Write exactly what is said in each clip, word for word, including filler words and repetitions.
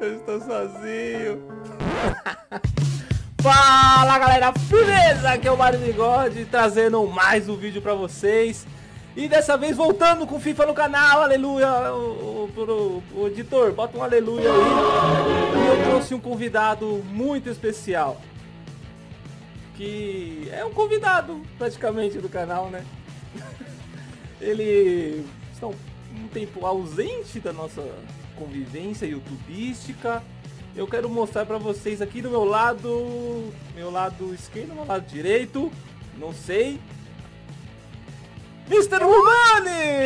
Eu estou sozinho. Fala galera, beleza? Aqui é o Mário Bigode trazendo mais um vídeo pra vocês. E dessa vez voltando com FIFA no canal, aleluia. O, o, o, o editor, bota um aleluia aí. E eu trouxe um convidado muito especial, que é um convidado praticamente do canal, né? Ele está um, um tempo ausente da nossa convivência youtubística. Eu quero mostrar pra vocês aqui do meu lado, meu lado esquerdo, meu lado direito, não sei, mister Rumani!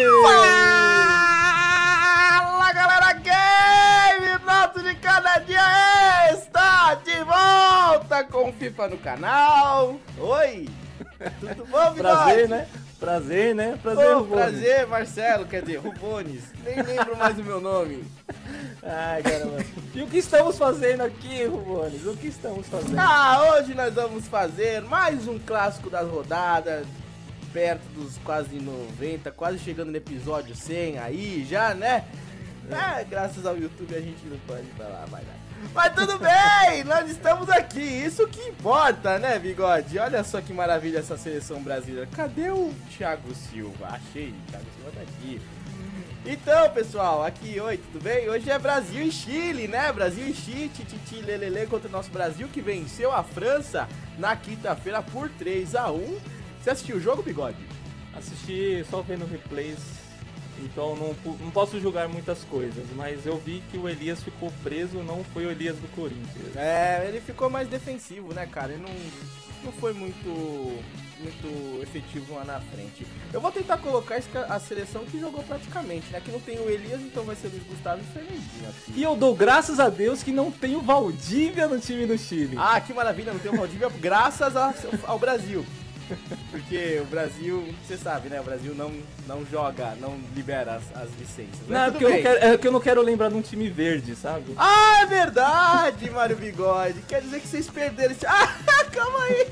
Fala galera game, nosso de cada dia está de volta com FIFA no canal. Oi, tudo bom, Bigode? Prazer, né? Prazer, né? Prazer, oh, Rubone. Prazer, Marcelo, quer dizer, Rubones. Nem lembro mais o meu nome. Ai, caramba. E o que estamos fazendo aqui, Rubones? O que estamos fazendo? Ah, hoje nós vamos fazer mais um clássico das rodadas, perto dos quase noventa, quase chegando no episódio cem aí já, né? É, graças ao YouTube a gente não pode falar mais nada. Mas tudo bem, nós estamos aqui, isso que importa, né, Bigode? Olha só que maravilha essa seleção brasileira. Cadê o Thiago Silva? Achei, o Thiago Silva tá aqui. Então, pessoal, aqui, oi, tudo bem? Hoje é Brasil e Chile, né? Brasil e Chile, tititi, lelele contra o nosso Brasil, que venceu a França na quinta-feira por três a um. Você assistiu o jogo, Bigode? Assisti só vendo replays, então não, não posso julgar muitas coisas, mas eu vi que o Elias ficou preso, não foi o Elias do Corinthians. É, ele ficou mais defensivo, né, cara? Ele não, não foi muito, muito efetivo lá na frente. Eu vou tentar colocar a seleção que jogou praticamente, né? Que não tem o Elias, então vai ser o Luiz Gustavo e Fernandinho aqui. E eu dou graças a Deus que não tem o Valdívia no time do Chile. Ah, que maravilha, não tem o Valdívia graças a, ao Brasil. Porque o Brasil, você sabe, né? O Brasil não, não joga, não libera as, as licenças. Não, é porque eu não, quero, é que eu não quero lembrar de um time verde, sabe? Ah, é verdade, Mário Bigode. Quer dizer que vocês perderam esse... Ah, calma aí.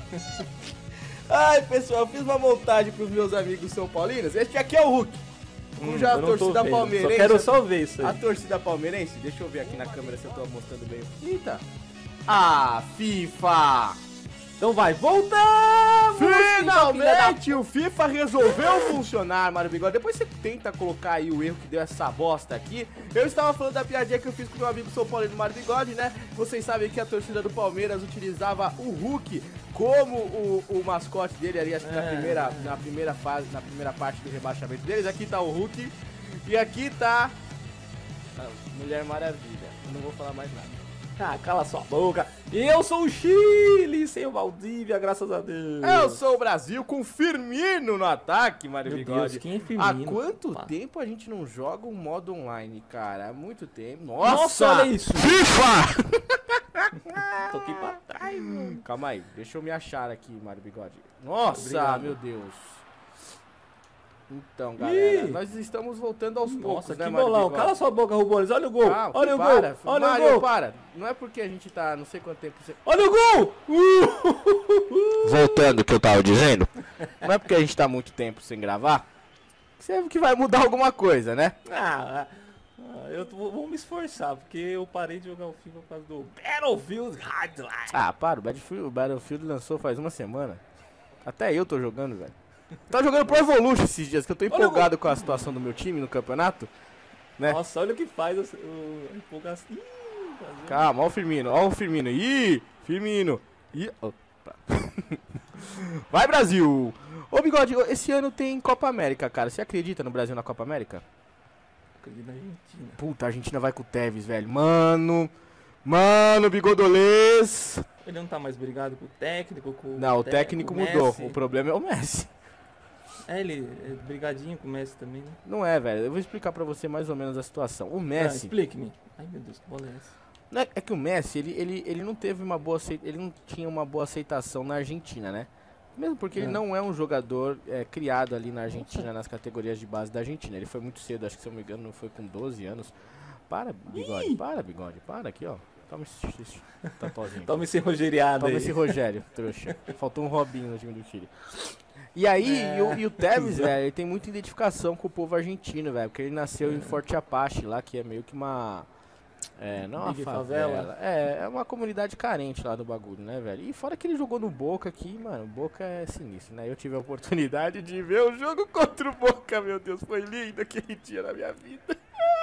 Ai, pessoal, eu fiz uma montagem pros meus amigos são paulinos. Este aqui é o Hulk. Como Hum, já a torcida vendo, palmeirense. Só quero só ver isso aí. A torcida palmeirense, deixa eu ver aqui na câmera se eu tô mostrando bem. Eita. Ah, FIFA. Então vai, voltamos! Finalmente o FIFA resolveu funcionar, Mário Bigode. Depois você tenta colocar aí o erro que deu essa bosta aqui. Eu estava falando da piadinha que eu fiz com meu amigo São Paulo do Mário Bigode, né? Vocês sabem que a torcida do Palmeiras utilizava o Hulk como o, o mascote dele ali, acho que na, é, primeira, é. na primeira fase, na primeira parte do rebaixamento deles. Aqui tá o Hulk e aqui tá a Mulher Maravilha. Eu não vou falar mais nada. Ah, cala sua boca. Eu sou o Chile, sem o Valdívia, graças a Deus. Eu sou o Brasil com Firmino no ataque, Mário Meu Bigode. Deus, quem é Firmino? Há quanto Opa. tempo a gente não joga um modo online, cara? Há muito tempo. Nossa, Nossa, olha isso. FIFA! Tô aqui pra trás, mano. Calma aí, deixa eu me achar aqui, Mário Bigode. Nossa, Obrigado. meu Deus. Então, galera, Ih. nós estamos voltando aos poucos, Nossa, né, que Mário bolão. Bigode? Cala sua boca, Rubones. Olha o gol. Ah, olha o para, gol. Olha Mário, o gol. para. Não é porque a gente tá não sei quanto tempo... Você... Olha o gol. Uh! Voltando ao que eu tava dizendo, não é porque a gente tá muito tempo sem gravar que que vai mudar alguma coisa, né? Ah, ah, eu vou, vou me esforçar, porque eu parei de jogar o FIFA por causa do Battlefield Hardline. Ah, para, o Battlefield, o Battlefield lançou faz uma semana. Até eu tô jogando, velho. Tá jogando Pro Evolution esses dias, que eu tô empolgado com a situação do meu time no campeonato, né? Nossa, olha o que faz o, o a empolgação. Ih, fazendo- Calma, ó o Firmino, ó o Firmino. Ih, Firmino. Ih, opa. Vai, Brasil! Ô, Bigode, esse ano tem Copa América, cara. Você acredita no Brasil na Copa América? Acredito na Argentina. Puta, a Argentina vai com o Tevez, velho. Mano, mano, Bigodolês. Ele não tá mais brigado com o técnico, com Não, o te- técnico com o mudou. Messi. O problema é o Messi. É, ele é brigadinho com o Messi também, né? Não é, velho. Eu vou explicar pra você mais ou menos a situação. O Ah, Messi... explique-me. Ai, meu Deus, que bola é essa? Não é, é que o Messi, ele, ele, ele não teve uma boa aceita, ele não tinha uma boa aceitação na Argentina, né? Mesmo porque ele É. não é um jogador é, criado ali na Argentina, nas categorias de base da Argentina. Ele foi muito cedo, acho que se eu não me engano, foi com doze anos. Para, Bigode, Ih! para, Bigode, para aqui, ó. Toma esse, esse tatuazinho. Toma esse rogeriado Toma aí. esse Rogério, trouxa. Faltou um Robinho no time do Chile. E aí, É. e, o, e o Tevez, velho, ele tem muita identificação com o povo argentino, velho. Porque ele nasceu em Forte Apache lá, que é meio que uma... É, não é uma Big favela. favela. É, é uma comunidade carente lá do bagulho, né, velho? E fora que ele jogou no Boca aqui, mano, o Boca é sinistro, né? Eu tive a oportunidade de ver o jogo contra o Boca, meu Deus, foi lindo aquele dia na minha vida.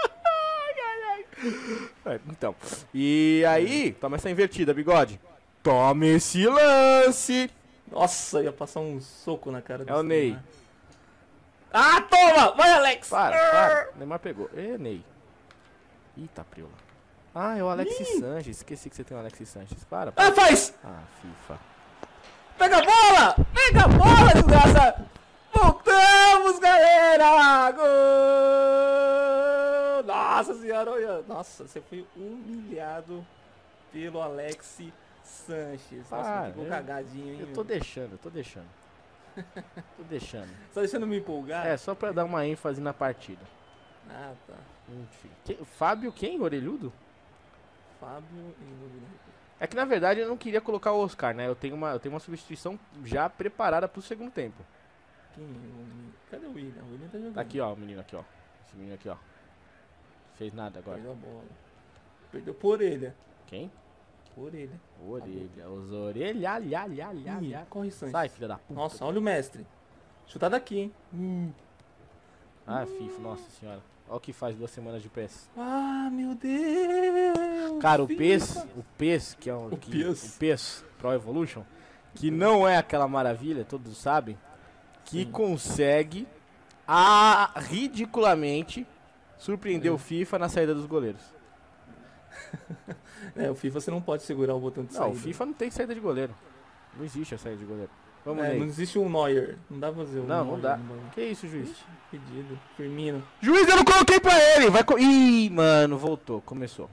É, então, e aí, toma essa invertida, bigode. Toma esse lance. Nossa, ia passar um soco na cara do É o Ney. Neymar. Ah, toma! Vai, Alex! Para, para. Neymar pegou. Ê, Ney. Eita, preula. Ah, é o Alexis Sanches. Esqueci que você tem o Alexis Sanches. Para, para. Ah, faz! Ah, FIFA. Pega a bola! Pega a bola, desgraça! Voltamos, galera! Gol! Nossa senhora, olha. Nossa, você foi humilhado pelo Alexis Sanches. Nossa, Para, ficou eu- cagadinho, hein? Eu tô deixando, eu tô deixando. Tô deixando. Tá deixando me empolgar? É, só pra dar uma ênfase na partida. Ah, tá. Enfim. Que- Fábio quem? Orelhudo? Fábio e... É que na verdade eu não queria colocar o Oscar, né? Eu tenho uma, eu tenho uma substituição já preparada pro segundo tempo. Quem? O- Cadê o William? O William tá jogando. Tá aqui, ó, o menino aqui, ó. Esse menino aqui, ó. Fez nada agora. Perdeu a bola. Perdeu por orelha. Quem? Por orelha. Orelha. Os orelha, lha, lha, lha, Ih, lha. corre, Sanches. Sai, filha da puta. Nossa, olha o mestre. Chutar daqui, hein? Hum. Ah, FIFA, nossa senhora. Olha o que faz duas semanas de P E S. Ah, meu Deus! Cara, o FIFA. P E S, o P E S, que é um, O que, P E S. o P E S Pro Evolution, que não é aquela maravilha, todos sabem, que Sim. consegue a, ridiculamente surpreender É. o FIFA na saída dos goleiros. É, o FIFA você não pode segurar o botão de Não, saída. o FIFA não tem saída de goleiro. Não existe a saída de goleiro. Vamos É, aí. não existe um Neuer. Não dá pra fazer um Não, Neuer não dá. no bagulho. Que isso, juiz? Ixi, pedido. Firmino. Juiz, eu não coloquei pra ele! Vai co... Ih, mano, voltou, começou.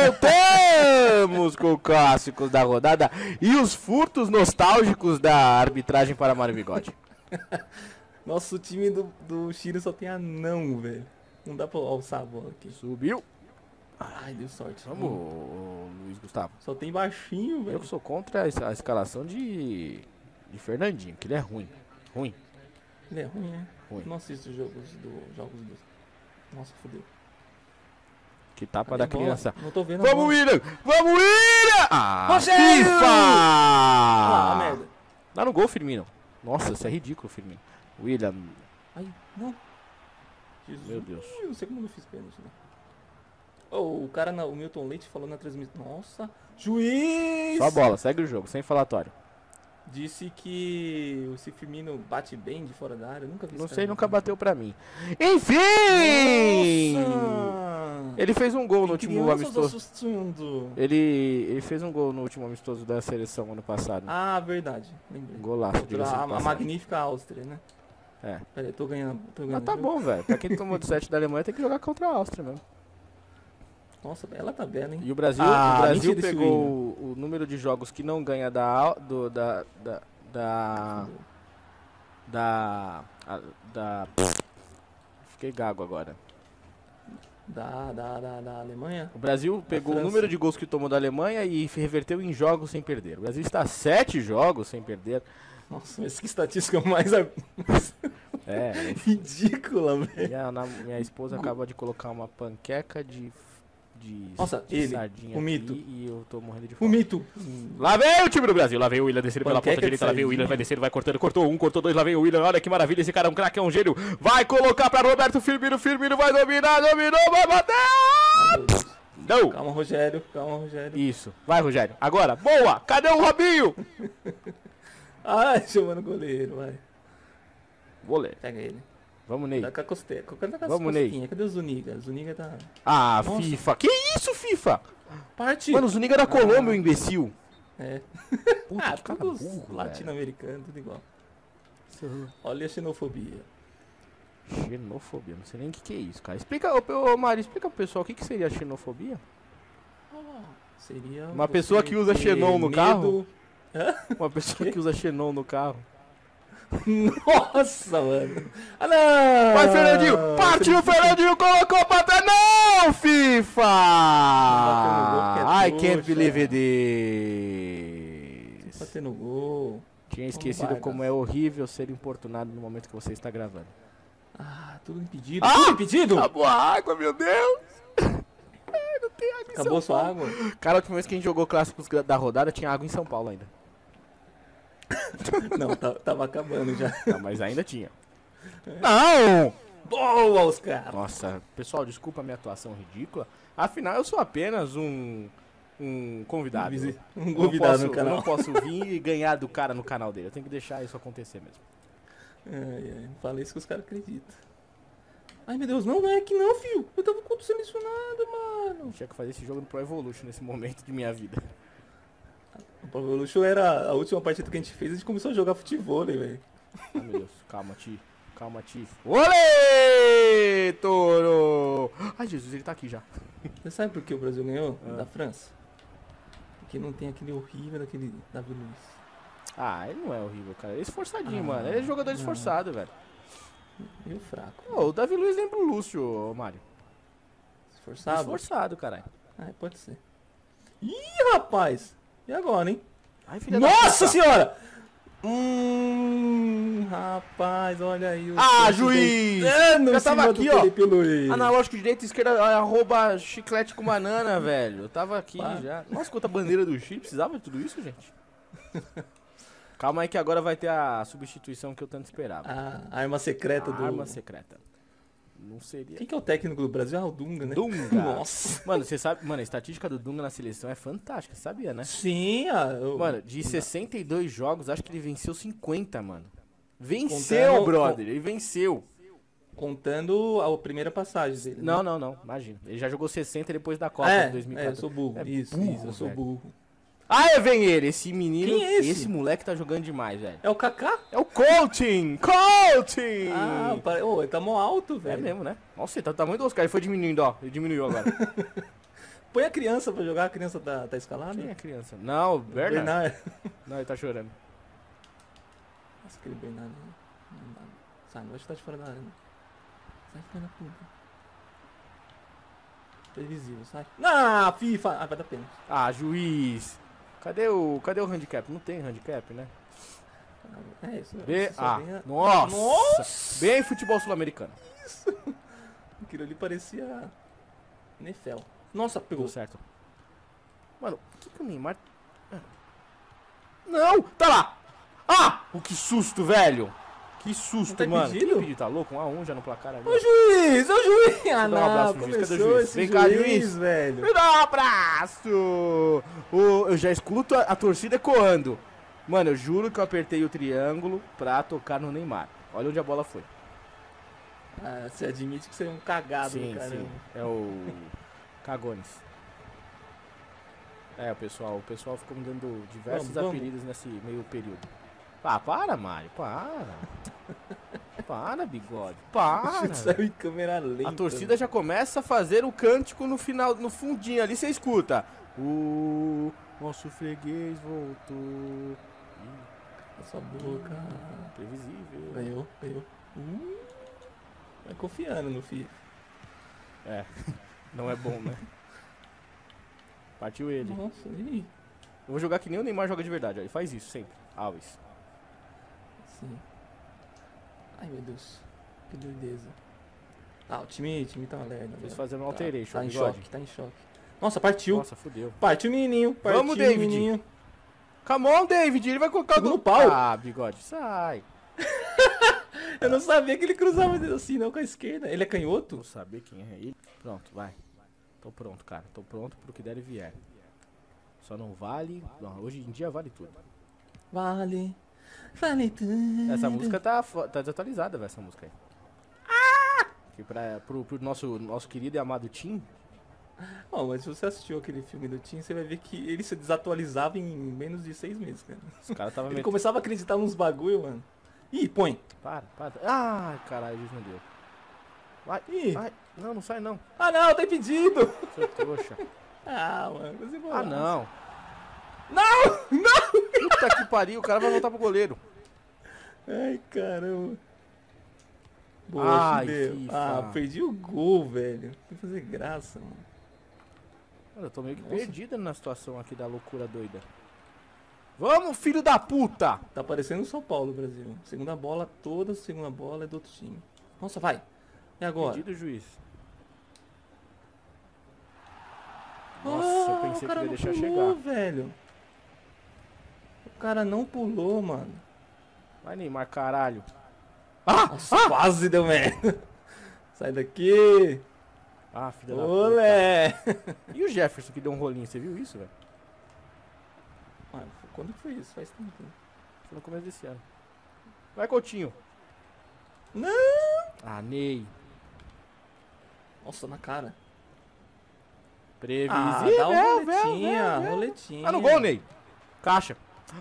Voltamos com os clássicos da rodada e os furtos nostálgicos da arbitragem para Mário Bigode. Nossa, o time do, do Chile só tem anão, velho. Não dá pra alçar a bola aqui. Subiu. Ai, deu sorte. Vamos, ô, Luiz Gustavo. Só tem baixinho, Eu velho. que sou contra a es- a escalação de, de Fernandinho, que ele é ruim. Ruim. Ele é ruim, né? Ruim. Não assisto os jogos do jogos do. Nossa, fodeu. Que tapa Cadê da a bola? criança. Não tô vendo a Vamos, bola. William! Vamos, William! Ah, Rogério! FIFA! Ah, merda. Dá no gol, Firmino. Nossa, isso é ridículo, Firmino. William, Ai, não. Jesus. meu Deus. Ui, não sei como eu não fiz pênalti, né? Oh, o cara, na, o Milton Leite falou na transmissão. Nossa, juiz! Só a bola, segue o jogo, sem falatório. Disse que o Cif Firmino bate bem de fora da área. Eu nunca vi Não esse sei, cara nunca bater. bateu pra mim. Enfim! Nossa! Ele fez um gol no Tem último crianças amistoso. assustando. Ele, ele fez um gol no último amistoso da seleção ano passado. Ah, verdade. Lembrei. Um golaço, Contra diga-se de a, a passagem. magnífica Áustria, né? É. Pera aí, tô ganhando. Tô Mas ganhando. tá viu? bom, velho. Pra quem tomou de sete da Alemanha tem que jogar contra a Áustria mesmo. Nossa, ela tá bela, hein? E o Brasil, Ah, o Brasil mentira esse pegou William. o, o número de jogos que não ganha da Al- do, da da da da, a- da fiquei gago agora. Da, da, da, da Alemanha. O Brasil pegou o França. número de gols que tomou da Alemanha e reverteu em jogos sem perder. O Brasil está a sete jogos sem perder. Nossa, mas que estatística mais a- É, ridícula, velho. minha, na- minha esposa acaba de colocar uma panqueca de de, Nossa, de ele, sardinha o aqui mito. e eu tô morrendo de O fome. mito. Lá vem o time do Brasil, lá vem o William descendo pela Panqueca ponta de direita, lá vem o William, sardinha. vai descendo, vai cortando, cortou um, cortou dois, lá vem o William, olha que maravilha, esse cara é um craque, é um gênio, vai colocar pra Roberto Firmino, Firmino vai dominar, dominou, vai bater! Ai, meu Deus. Não! Calma, Rogério. Calma, Rogério. Isso, vai Rogério, agora, boa, cadê o Robinho? Ai, chamando o goleiro, vai. Vou ler, Pega ele. vamos Ney. Dá com a costeira. Cadê com as Vamos, Ney. cosquinhas? Cadê o Zuniga? Zuniga tá... Ah, Nossa. FIFA, que isso FIFA? Parte! Mano, o Zuniga da Colômbia, o imbecil. É. Puta, Ah, que cara todos burro, velho. latino-americanos, tudo igual. Olha a xenofobia. Xenofobia, não sei nem o que, que é isso, cara. Explica, ô, ô Mário, explica pro pessoal o que, que seria xenofobia. Seria Uma você pessoa que usa ter xenon no medo- carro? Uma pessoa que usa xenon no carro. Nossa, mano. Ah, não! Vai, Fernandinho! Partiu o Fernandinho, colocou pra trás. Não, FIFA! bateu no gol porque é I can't trouxa. believe this. Bater no gol. Tinha esquecido Vargas. como é horrível ser importunado no momento que você está gravando. Ah, tudo impedido. Ah! Tudo impedido? Acabou a água, meu Deus! Ai, não tem água Acabou São sua Paulo. água? Cara, a última vez que a gente jogou clássicos da rodada tinha água em São Paulo ainda. Não, tá- tava acabando já. Não, mas ainda tinha. Não! Boa, Oscar! Nossa, pessoal, desculpa a minha atuação ridícula. Afinal, eu sou apenas um, um convidado. Visi- um Eu não convidado posso- no canal. Eu não posso vir e ganhar do cara no canal dele. Eu tenho que deixar isso acontecer mesmo. Ai, ai, não falei isso que os caras acreditam. Ai, meu Deus, não, não é que não, filho. Eu tava acontecendo isso nada, mano. Tinha que fazer esse jogo no Pro Evolution nesse momento de minha vida. O Pro Evolution era a última partida que a gente fez, a gente começou a jogar futebol, velho. Ai, meu Deus. Calma, Ti. Calma, Ti. Olê, Toro! Ai, Jesus, ele tá aqui já. Você sabe por que o Brasil ganhou Ah. da França? Porque não tem aquele horrível daquele Davi Luiz. Ah, ele não é horrível, cara. Ele é esforçadinho, Ah, mano. Ele é jogador não. esforçado, velho. Meio fraco. Ô, o Davi Luiz lembra o Lúcio, ô, Mário. Esforçado? Esforçado, caralho. Ah, pode ser. Ih, rapaz! E agora, hein? Ai, filha da Nossa puta. senhora! Hum, rapaz, olha aí o... Ah, chute juiz! deitando Já em tava cima aqui, do ó. Felipe Luiz. Analógico direita, esquerda, é, arroba chiclete com banana, velho. Eu tava aqui Pá. já. Nossa, quanta bandeira do Chile. Precisava de tudo isso, gente? Calma aí que agora vai ter a substituição que eu tanto esperava. A arma secreta A do... arma secreta. Não seria... Quem que é o técnico do Brasil? Ah, o Dunga, né? Dunga. Nossa. Mano, você sabe... Mano, a estatística do Dunga na seleção é fantástica, sabia, né? Sim, ah, eu... Mano, de sessenta e dois jogos, acho que ele venceu cinquenta, mano. Venceu, Contando- brother. Ele venceu. Contando a primeira passagem dele. né? Não, não, não. Imagina. Ele já jogou sessenta depois da Copa é, de dois mil e é, eu quatorze. sou burro. É isso, burro, isso, eu sou velho. burro. Ah, vem ele, esse menino. Quem é esse? moleque tá jogando demais, velho. É o Kaká? É o coaching! Coaching! Ah, pare... oh, ele tá mó alto, é velho. mesmo, né? Nossa, ele tá do tamanho do Oscar. Ele foi diminuindo, ó. Ele diminuiu agora. Põe a criança pra jogar, a criança tá, tá escalada? Quem é a criança? Não, o Bernard. Bernard. Não, ele tá chorando. Nossa, aquele Bernard. né? Não dá. Sai, não vai chutar de fora da área. né? Sai, filha da puta. Previsível, sai. Ah, FIFA! Ah, vai dar pênalti. Ah, juiz. Cadê o, cadê o handicap? Não tem handicap, né? É isso. B, isso só A. vem a- Nossa! Nossa! Bem futebol sul-americano. Aquilo ali parecia... Nefel. Nossa, pegou. Tudo certo. Mano, o que, que o Neymar... Ah. Não! Tá lá! Ah! O que susto, velho! Que susto, Não tá mano. impedido? Quem impediu? Tá louco? um a um já no placar ali. Ô juiz, ô juiz! Ah, um não, abraço pro juiz. Cadê o começou juiz? esse Vem cá, juiz. velho. Me dá um abraço! O- eu já escuto a, a torcida ecoando. Mano, eu juro que eu apertei o triângulo pra tocar no Neymar. Olha onde a bola foi. Ah, você admite que você é um cagado, Sim, caramba. sim. É o Cagones. É, o pessoal, o pessoal ficou me dando diversos Vamos, vamos. apelidos nesse meio período. Ah, para, Mário, para. Para, bigode, para. Saiu em câmera lenta. A torcida já começa a fazer o cântico no final, no fundinho ali, você escuta. O nosso freguês voltou. Ih, Na sua boca. previsível. Ganhou, ganhou. Uh, vai confiando no FIFA. É, não é bom, né? Partiu ele. Nossa, ih. Eu vou jogar que nem o Neymar joga de verdade, ó. Ele faz isso sempre. Alves. Sim. Ai, meu Deus. Que doideza. Ah, o time, o time tá alerta. Eles né? fazendo um Tá- alteration, Tá em bigode. choque, tá em choque. Nossa, partiu. Nossa, fudeu. Partiu o menininho. Partiu Vamos, o David. menininho. Come on, David, ele vai colocar Pegou o... no pau. Ah, bigode, sai. Eu não sabia que ele cruzava assim, não, com a esquerda. Ele é canhoto? Vou saber quem é ele. Pronto, vai. Tô pronto, cara. Tô pronto pro que der e vier. Só não vale... Não, hoje em dia vale tudo. Vale. Vale tudo. Essa música tá, fo- tá desatualizada, velho, essa música aí. Ah! Que pra, pro, pro nosso, nosso querido e amado Tim... Ó, mas se você assistiu aquele filme do Tim, você vai ver que ele se desatualizava em menos de seis meses, cara. Os caras tava Ele metendo... começava a acreditar nos bagulho, mano. Ih, põe. Para, para. Ai, caralho, juiz não deu. Vai, Ih. vai. Não, não sai não. Ah, não, tá impedido. Seu trouxa. Ah, mano, você Ah, não. Não, não. Puta que pariu, o cara vai voltar pro goleiro. Ai, caramba. Boa, Ai, fudeu. FIFA. Ah, perdi o gol, velho. Tem que fazer graça, mano. Mano, eu tô meio que Nossa. perdida na situação aqui da loucura doida. Vamos, filho da puta! Tá parecendo o São Paulo, Brasil. Segunda bola, toda segunda bola é do outro time. Nossa, vai. E agora? Perdido, juiz. Nossa, eu Oh, pensei o que cara ele ia não deixar pulou, chegar. velho. O cara não pulou, mano. Vai, Neymar, caralho. Nossa, quase deu merda. Sai daqui. Ah, filha da puta. Olé. E o Jefferson que deu um rolinho, você viu isso, velho? Mano, quando que foi isso? Faz tempo. Foi no começo desse ano. Vai, Coutinho. Não. Ah, Ney. Nossa, na cara. Previsível, Ah, dá uma véu, roletinha, véu, véu. roletinha. Ah, no gol, Ney. Caixa.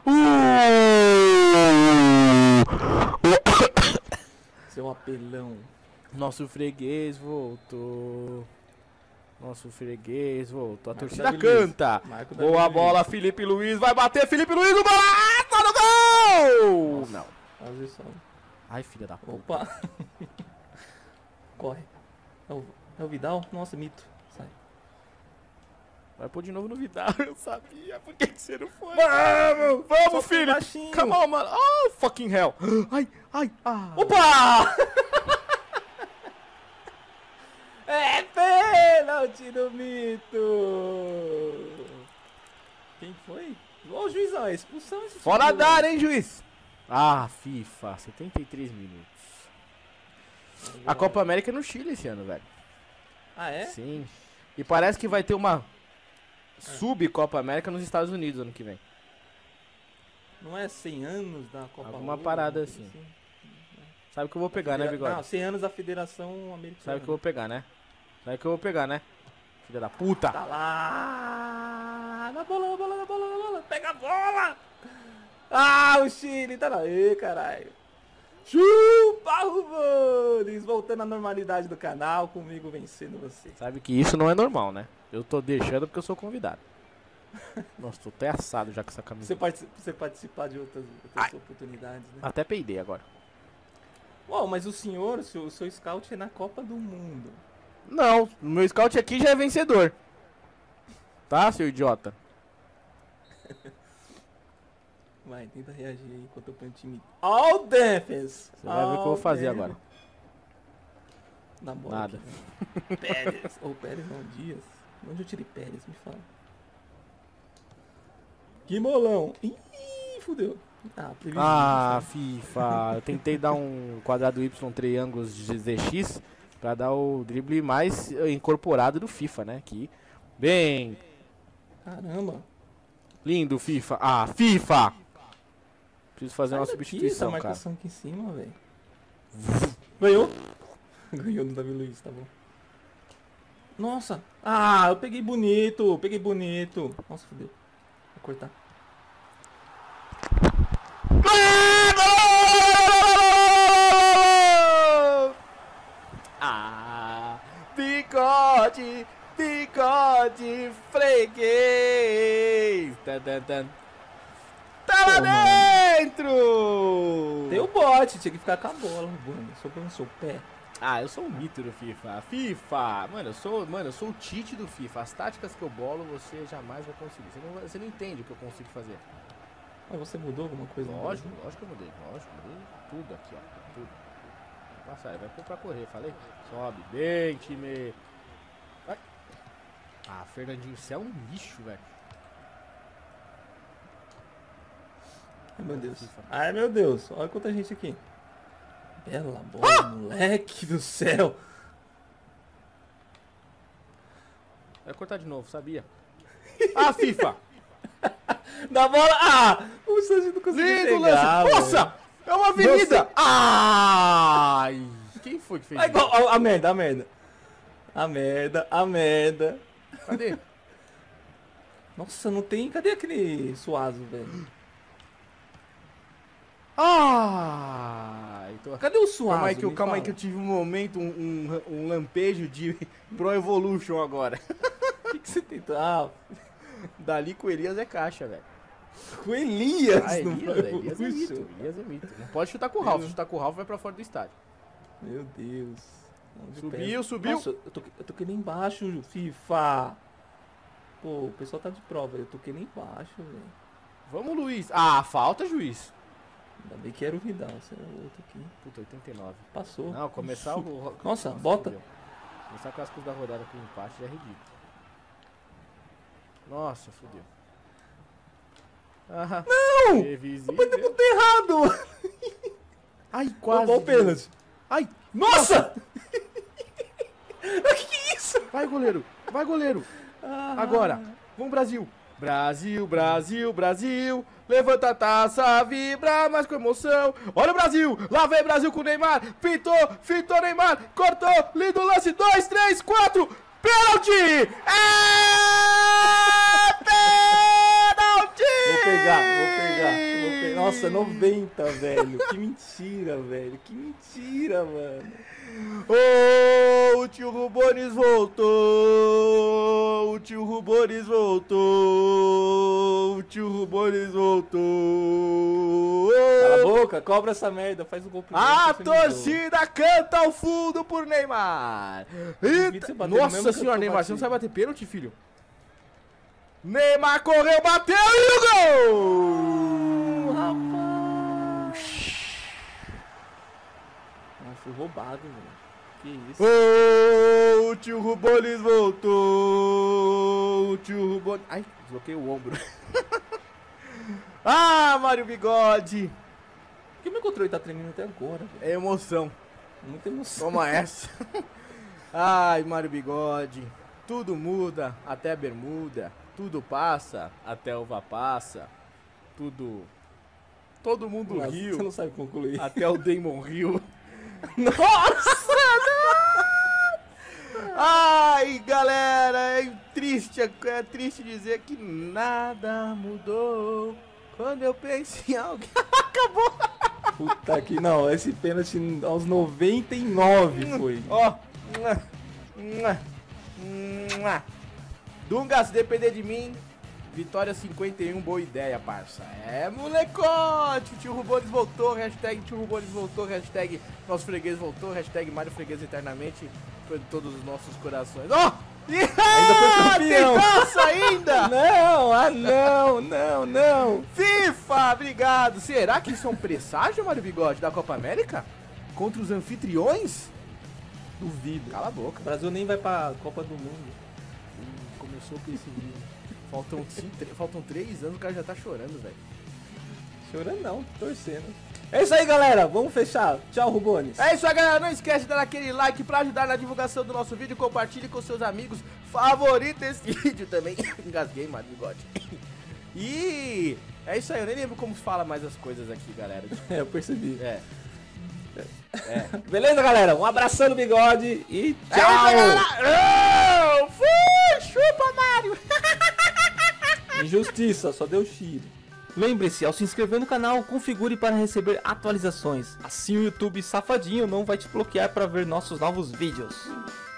Seu apelão. Nosso freguês voltou. Nosso freguês voltou. A Marco torcida Davi Luiz. canta. Marco Davi Boa Luiz. bola, Felipe Luiz. Vai bater, Felipe Luiz. O golaço no gol! Nossa. Não. Quase só. Ai, filha da puta. Opa. Corre. É o, é o Vidal? Nossa, mito. Sai. Vai pôr de novo no Vidal. Eu sabia. Por que, que você não foi? Vamos! Vamos, Só filho. baixinho. Come on, mano. Oh, fucking hell. Ai, ai, ah. Opa! É pênalti do mito! Quem foi? Ó, o juizão, é expulsão esse Fora time, da né? área, hein, juiz? Ah, FIFA. setenta e três minutos. A Copa América é no Chile esse ano, velho. Ah, é? Sim. E parece que vai ter uma sub-Copa América nos Estados Unidos ano que vem. Não é cem anos da Copa Alguma Ouro, parada alguma coisa assim. Sabe o que eu vou pegar, né, Federa- Bigode? Não, cem anos da Federação Americana. Sabe o que eu vou pegar, né? Sabe o que eu vou pegar, né? Filha da puta. Tá lá! Na bola, na bola, na bola, na bola! Pega a bola! Ah, o Chile tá lá! Ê, caralho! Chupa, Rubanes! Voltando à normalidade do canal, comigo vencendo você. Sabe que isso não é normal, né? Eu tô deixando porque eu sou convidado. Nossa, tô até assado já com essa camisa. Você, partici você participar de outras, outras oportunidades, né? Até peidei agora. Uau, mas o senhor, o seu, o seu scout é na Copa do Mundo. Não, o meu scout aqui já é vencedor. Tá, seu idiota? Vai, tenta reagir aí enquanto eu ponho o time. All defense! Você vai ver o que eu vou fazer All agora. Na bola. Nada. Aqui, né? Pérez. Ou Pérez não, Dias. Onde eu tirei Pérez? Me fala. Que molão. Ih, fudeu. Ah, previsível. Ah, sabe? FIFA. Eu tentei dar um quadrado Y triângulos de Z X pra dar o drible mais eh, incorporado do FIFA, né? Que bem Caramba. lindo, FIFA. Ah, FIFA! Preciso fazer uma Sai daqui, substituição, essa cara. marcação aqui em cima, velho. Ganhou? Ganhou no Davi Luiz, tá bom. Nossa. Ah, eu peguei bonito. Peguei bonito. Nossa, fudeu. Vou cortar. Ah, bigode, bigode, freguês. Tan, tan, tan. Tá lá Pô, mano. dentro! Deu bote, tinha que ficar com a bola, mano. Só pelo seu pé. Ah, eu sou um mito do FIFA. FIFA! Mano, eu sou, mano, eu sou o Tite do FIFA. As táticas que eu bolo, você jamais vai conseguir. Você não, vai- você não entende o que eu consigo fazer. Mas você mudou alguma coisa? no Lógico, Brasil? lógico que eu mudei. Lógico, mudei tudo aqui, ó. Tudo. Vai passar, vai pôr pra correr, falei? Sobe bem, time. Vai. Ah, Fernandinho, você é um lixo, velho. Ai, meu Deus. FIFA. Ai, meu Deus. Olha quanta gente aqui. Bela bola, moleque do céu. Vai cortar de novo, sabia? Ah, FIFA! Da bola. Ah! O Sanji não conseguiu Lindo pegar, lance! velho. Nossa! É uma avenida! Nossa. Ai! Quem foi que fez Ah, isso? igual, a, a merda, a merda. A merda, a merda. Cadê? Nossa, não tem... Cadê aquele Suazo, velho? Ai! Tô... Cadê o Suazo? Calma aí que eu, Me calma aí fala. que eu tive um momento, um, um, um lampejo de Pro Evolution agora. O que, que você tentou? Ah, Dali com o Elias é caixa, velho. com Elias. Ah, no Elias, Elias é Puxa. mito. Elias é mito. Não pode chutar com o Ralf. Se chutar com o Ralf, vai pra fora do estádio. Meu Deus. Onde Subiu, pesa? subiu. Nossa, eu tô, eu tô aqui nem embaixo, FIFA. Pô, o pessoal tá de prova. Eu tô aqui nem embaixo, velho. Vamos, Luiz. Ah, falta, juiz. Ainda bem que era o Vidal. Esse era o outro aqui. Puta, oitenta e nove. Passou. Não, começar Ixi. o... Nossa, bota. fudeu. Começar com as coisas da rodada com empate já é ridículo. Nossa, fodeu. Ah, Não! previsível. Mas deu tudo errado! Ai, quase. Qual o pênalti? Ai, Nossa! O que, que é isso? vai goleiro, vai goleiro. Ah. Agora, vamos Brasil. Brasil, Brasil, Brasil. Levanta a taça, vibra mais com emoção. Olha o Brasil, lá vem Brasil com o Neymar. Pintou, fintou Neymar, cortou, lindo lance, dois, três, quatro. Pênalti! É pênalti! Vou pegar, vou pegar, vou pegar. Nossa, noventa, velho. Que mentira, velho. Que mentira, mano. Oh, o tio Rubones voltou! O tio Rubones voltou! O tio Rubones voltou! Cala a boca, cobra essa merda, faz o gol primeiro. A que você me zoa. torcida canta ao fundo por Neymar! Duvido você Eita, bater no mesmo nossa que eu senhora, tô Neymar, você não batido. sabe bater pênalti, filho? Neymar correu, bateu e o gol! Ah, fui roubado, velho. Que isso? Oh, o tio Rubones voltou! O tio Rubones... Ai, desloquei o ombro. Ah, Mário Bigode! Por que meu controle tá tremendo até agora, velho? É emoção. Muita emoção. Toma essa. Ai, Mário Bigode. Tudo muda, até a bermuda. Tudo passa, até a uva passa. Tudo... Todo mundo Nossa, riu, você não sabe concluir. até o Damon riu. Nossa! Ai, galera, é triste, é triste dizer que nada mudou quando eu penso em alguém. Acabou! Puta que não, esse pênalti aos noventa e nove foi. Ó, mua, mua, mua. Dunga, se depender de mim, vitória cinquenta e um, boa ideia, parça. É, molecote, tio Rubones voltou, hashtag tio Rubones voltou, hashtag nosso freguês voltou, hashtag Mário Freguês eternamente, por todos os nossos corações. Ó, oh, Ainda foi campeão. tem taça ainda! Não, ah não, não, não. FIFA, obrigado. Será que isso é um presságio, Mário Bigode, da Copa América? Contra os anfitriões? Duvido. Cala a boca. O Brasil nem vai pra Copa do Mundo. Hum, Começou com esse vídeo. Faltam, sim, tre- faltam três anos, o cara já tá chorando, velho. Chorando não, torcendo. É isso aí, galera. Vamos fechar. Tchau, Rubones. É isso aí, galera. Não esquece de dar aquele like pra ajudar na divulgação do nosso vídeo. Compartilhe com seus amigos. Favorita esse vídeo também. Engasguei, Mário Bigode. E é isso aí. Eu nem lembro como fala mais as coisas aqui, galera. É, eu percebi. É. Beleza, galera? Um abração no bigode e É isso tchau. aí, galera. Eu fui! Chupa, Mário! Injustiça, só deu tiro. Lembre-se, ao se inscrever no canal, configure para receber atualizações. Assim o YouTube safadinho não vai te bloquear para ver nossos novos vídeos.